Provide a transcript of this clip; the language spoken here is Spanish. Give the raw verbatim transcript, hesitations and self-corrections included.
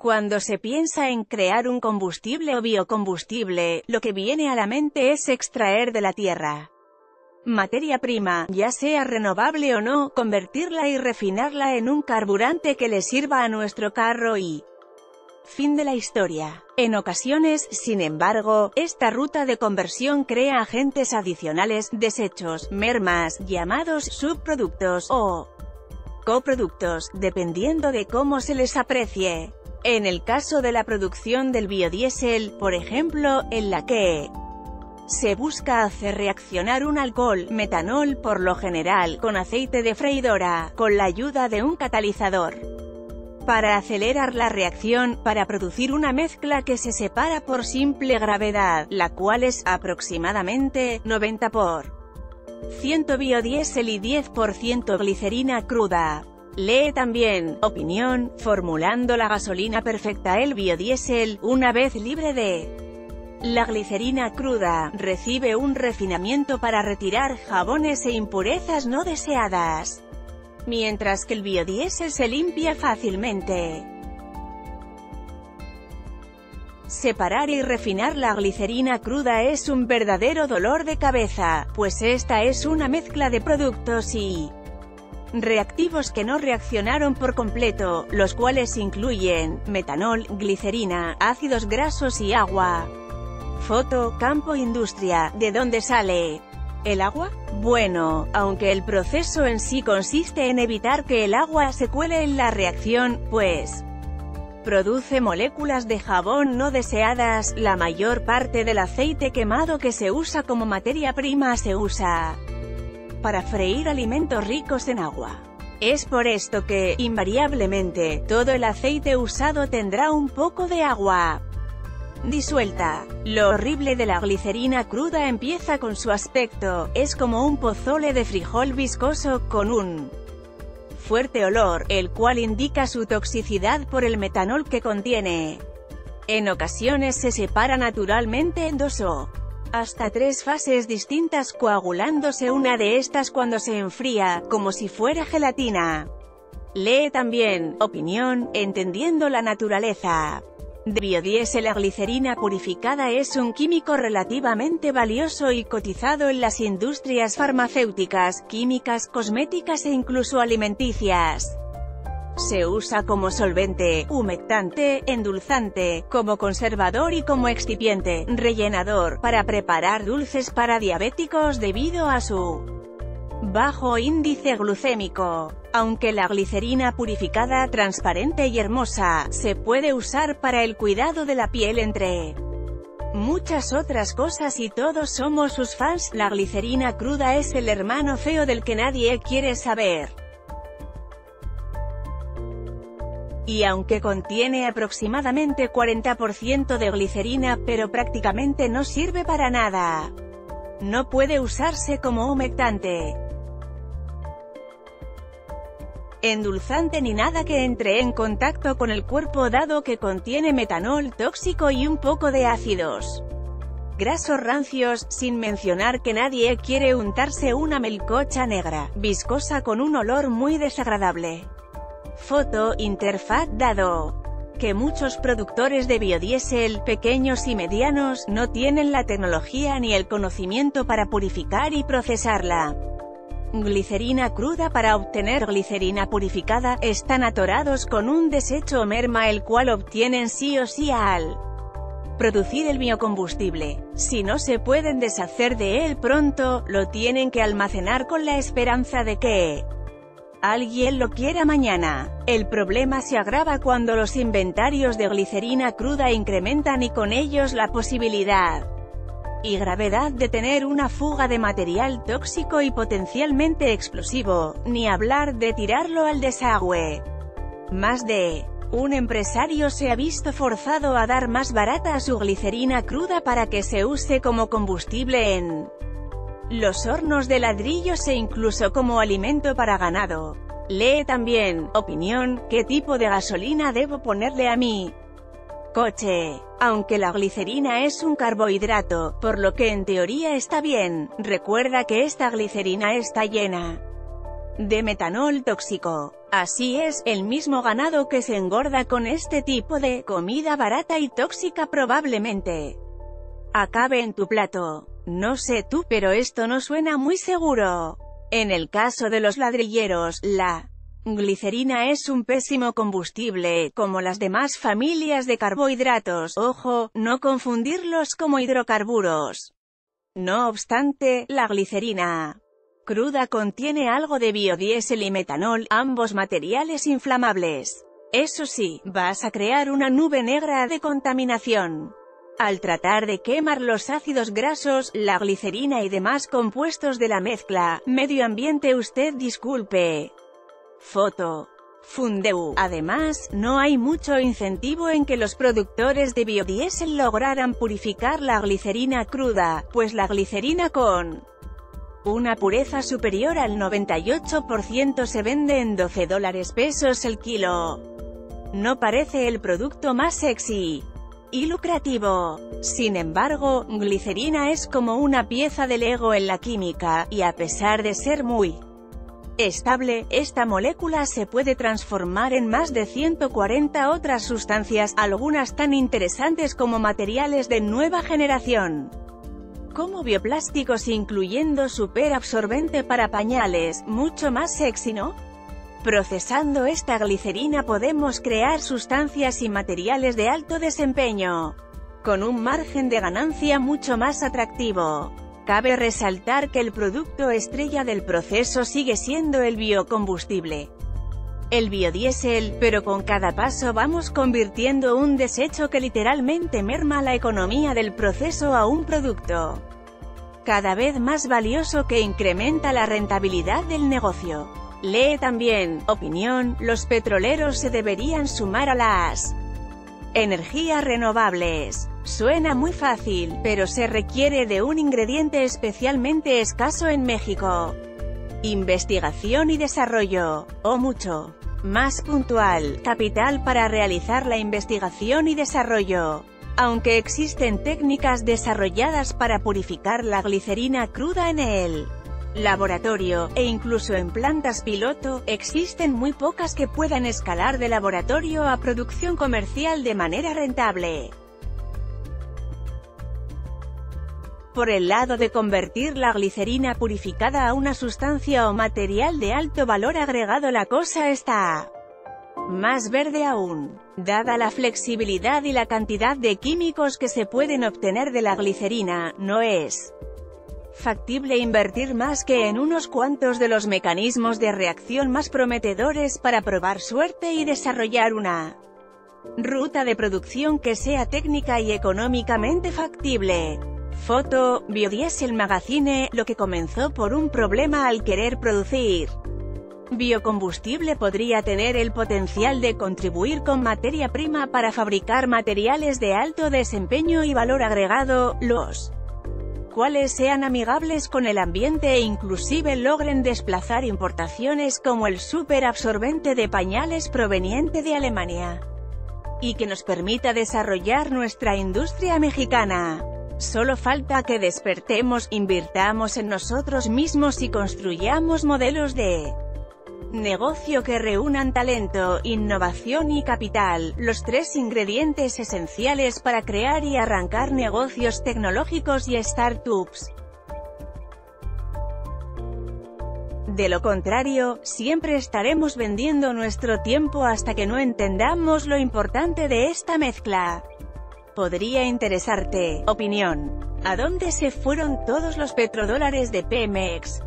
Cuando se piensa en crear un combustible o biocombustible, lo que viene a la mente es extraer de la tierra materia prima, ya sea renovable o no, convertirla y refinarla en un carburante que le sirva a nuestro carro y... fin de la historia. En ocasiones, sin embargo, esta ruta de conversión crea agentes adicionales, desechos, mermas, llamados subproductos o coproductos, dependiendo de cómo se les aprecie. En el caso de la producción del biodiesel, por ejemplo, en la que se busca hacer reaccionar un alcohol, metanol por lo general, con aceite de freidora, con la ayuda de un catalizador, para acelerar la reacción, para producir una mezcla que se separa por simple gravedad, la cual es, aproximadamente, noventa por ciento biodiesel y diez por ciento glicerina cruda. Lee también, opinión, formulando la gasolina perfecta. El biodiesel, una vez libre de la glicerina cruda, recibe un refinamiento para retirar jabones e impurezas no deseadas, mientras que el biodiesel se limpia fácilmente. Separar y refinar la glicerina cruda es un verdadero dolor de cabeza, pues esta es una mezcla de productos y reactivos que no reaccionaron por completo, los cuales incluyen metanol, glicerina, ácidos grasos y agua. Foto, campo industria. ¿De dónde sale el agua? Bueno, aunque el proceso en sí consiste en evitar que el agua se cuele en la reacción, pues produce moléculas de jabón no deseadas, la mayor parte del aceite quemado que se usa como materia prima se usa para freír alimentos ricos en agua. Es por esto que, invariablemente, todo el aceite usado tendrá un poco de agua disuelta. Lo horrible de la glicerina cruda empieza con su aspecto, es como un pozole de frijol viscoso, con un fuerte olor, el cual indica su toxicidad por el metanol que contiene. En ocasiones se separa naturalmente en dos o hasta tres fases distintas, coagulándose una de estas cuando se enfría, como si fuera gelatina. Lee también, opinión, entendiendo la naturaleza de biodiesel. La glicerina purificada es un químico relativamente valioso y cotizado en las industrias farmacéuticas, químicas, cosméticas e incluso alimenticias. Se usa como solvente, humectante, endulzante, como conservador y como excipiente, rellenador, para preparar dulces para diabéticos debido a su bajo índice glucémico. Aunque la glicerina purificada, transparente y hermosa, se puede usar para el cuidado de la piel entre muchas otras cosas y todos somos sus fans, la glicerina cruda es el hermano feo del que nadie quiere saber. Y aunque contiene aproximadamente cuarenta por ciento de glicerina, pero prácticamente no sirve para nada. No puede usarse como humectante, endulzante ni nada que entre en contacto con el cuerpo, dado que contiene metanol tóxico y un poco de ácidos grasos rancios, sin mencionar que nadie quiere untarse una melcocha negra, viscosa con un olor muy desagradable. Foto, interfaz. Dado que muchos productores de biodiesel, pequeños y medianos, no tienen la tecnología ni el conocimiento para purificar y procesar la glicerina cruda para obtener glicerina purificada, están atorados con un desecho o merma el cual obtienen sí o sí al producir el biocombustible. Si no se pueden deshacer de él pronto, lo tienen que almacenar con la esperanza de que alguien lo quiera mañana. El problema se agrava cuando los inventarios de glicerina cruda incrementan y con ellos la posibilidad y gravedad de tener una fuga de material tóxico y potencialmente explosivo, ni hablar de tirarlo al desagüe. Más de un empresario se ha visto forzado a dar más barata a su glicerina cruda para que se use como combustible en los hornos de ladrillos e incluso como alimento para ganado. Lee también, opinión, ¿qué tipo de gasolina debo ponerle a mi coche? Aunque la glicerina es un carbohidrato, por lo que en teoría está bien, recuerda que esta glicerina está llena de metanol tóxico. Así es, el mismo ganado que se engorda con este tipo de comida barata y tóxica probablemente acabe en tu plato. No sé tú, pero esto no suena muy seguro. En el caso de los ladrilleros, la glicerina es un pésimo combustible, como las demás familias de carbohidratos. Ojo, no confundirlos como hidrocarburos. No obstante, la glicerina cruda contiene algo de biodiesel y metanol, ambos materiales inflamables. Eso sí, vas a crear una nube negra de contaminación. Al tratar de quemar los ácidos grasos, la glicerina y demás compuestos de la mezcla, medio ambiente usted disculpe. Foto. Fundeu. Además, no hay mucho incentivo en que los productores de biodiesel lograran purificar la glicerina cruda, pues la glicerina con una pureza superior al noventa y ocho por ciento se vende en doce dólares pesos el kilo. No parece el producto más sexy y lucrativo. Sin embargo, glicerina es como una pieza de Lego en la química, y a pesar de ser muy estable, esta molécula se puede transformar en más de ciento cuarenta otras sustancias, algunas tan interesantes como materiales de nueva generación, como bioplásticos incluyendo superabsorbente para pañales, mucho más sexy, ¿no? Procesando esta glicerina podemos crear sustancias y materiales de alto desempeño, con un margen de ganancia mucho más atractivo. Cabe resaltar que el producto estrella del proceso sigue siendo el biocombustible, el biodiesel, pero con cada paso vamos convirtiendo un desecho que literalmente merma la economía del proceso a un producto cada vez más valioso que incrementa la rentabilidad del negocio. Lee también, opinión, los petroleros se deberían sumar a las energías renovables. Suena muy fácil, pero se requiere de un ingrediente especialmente escaso en México: investigación y desarrollo, o mucho más puntual, capital para realizar la investigación y desarrollo. Aunque existen técnicas desarrolladas para purificar la glicerina cruda en el laboratorio, e incluso en plantas piloto, existen muy pocas que puedan escalar de laboratorio a producción comercial de manera rentable. Por el lado de convertir la glicerina purificada a una sustancia o material de alto valor agregado, la cosa está más verde aún. Dada la flexibilidad y la cantidad de químicos que se pueden obtener de la glicerina, no es factible invertir más que en unos cuantos de los mecanismos de reacción más prometedores para probar suerte y desarrollar una ruta de producción que sea técnica y económicamente factible. Foto, Biodiesel Magazine. Lo que comenzó por un problema al querer producir biocombustible podría tener el potencial de contribuir con materia prima para fabricar materiales de alto desempeño y valor agregado, los cuales sean amigables con el ambiente e inclusive logren desplazar importaciones como el superabsorbente de pañales proveniente de Alemania, y que nos permita desarrollar nuestra industria mexicana. Solo falta que despertemos, invirtamos en nosotros mismos y construyamos modelos de negocio que reúnan talento, innovación y capital, los tres ingredientes esenciales para crear y arrancar negocios tecnológicos y startups. De lo contrario, siempre estaremos vendiendo nuestro tiempo hasta que no entendamos lo importante de esta mezcla. Podría interesarte. Opinión. ¿A dónde se fueron todos los petrodólares de Pemex?